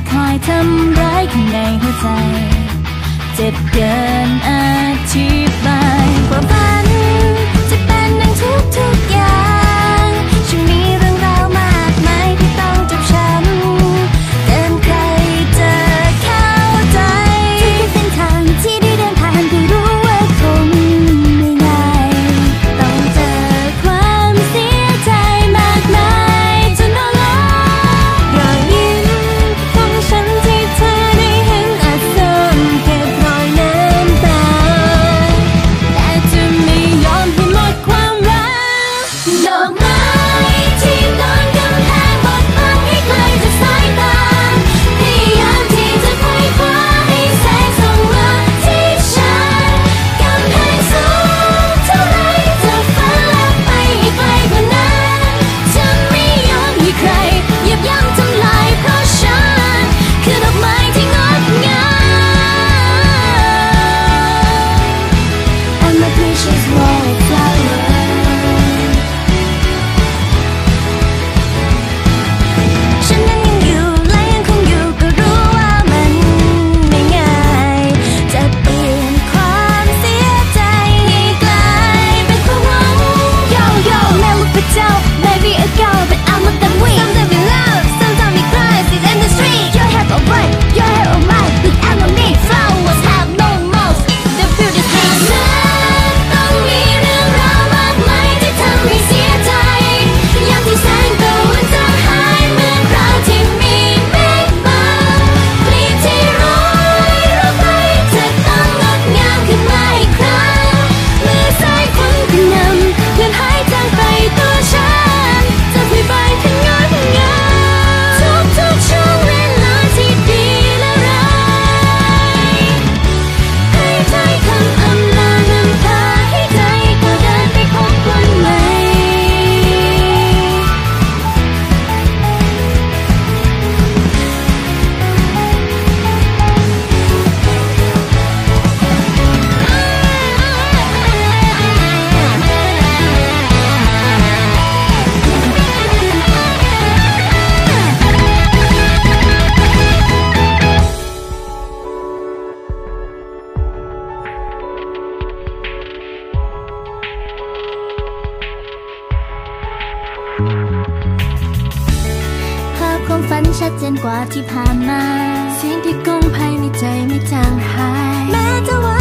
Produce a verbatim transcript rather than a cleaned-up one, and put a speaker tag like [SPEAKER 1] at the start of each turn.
[SPEAKER 1] คอยทำร้ายข้างในหัวใจเจ็บเกินอธิบายความฝันจะเป็นดังทุกทุกอย่างฉันมีเรื่องราวมากมายที่ต้องเจ็บช้ำเกินใครจะเข้าใจทุกเส้นทางที่ได้เดินผ่านก็รู้ว่าคงไม่ง่ายต้องเจอความเสียใจมากมายจนนอนหลับรอยยิ้มของฉันที่เธอได้เห็นอาจซ่อนเก็บรอยน้ำตาแต่จะไม่ยอมให้หมดความรักดอกไม้ที่โดนกำแพงบดบังให้ไกลจากสายตาพยายามที่จะไขว่คว้าให้แสงส่องมาที่ฉันกำแพงสูงเท่าไรจะฝันและไปให้ไกลกว่านั้นจะไม่ยอมให้ใครเหยียบย่ำทำลายเพราะฉันคือดอกไม้ที่งดงาม I'm a precious wallflower ฉันนั้นยังอยู่และยังคงอยู่ก็รู้ว่ามันไม่ง่ายจะเปลี่ยนความเสียใจให้กลายเป็นความหวัง Yo yo man look at you maybe a girl but I'm not that weak Sometimes we love sometimes we cry sit in the street Your hair or white your hair or mine but I'm not me flowers have no mouth the beauty thing ฉันต้องมีเรื่องราวมากมายที่ทำให้เสียใจยามที่แสงตะวันจางหายเหมือนคราวที่มีเมฆบางกลีบที่โรยเราไปจะต้องงดงามขึ้นมาอีกครั้งเมื่อสายฝนกระหน่ำเลื่อนหายจางไปตัวฉันจะพลิกไปขึ้นงดงามทุกๆช่วงเวลาที่ดีและร้ายให้ถ้อยคำอำลาน้ำตาให้ใจก้าวเดินไปพบคนใหม่ภาพความฝันชัดเจนกว่าที่ผ่านมาเสียงที่ก้องภายในใจไม่จางหายแม้จะว่า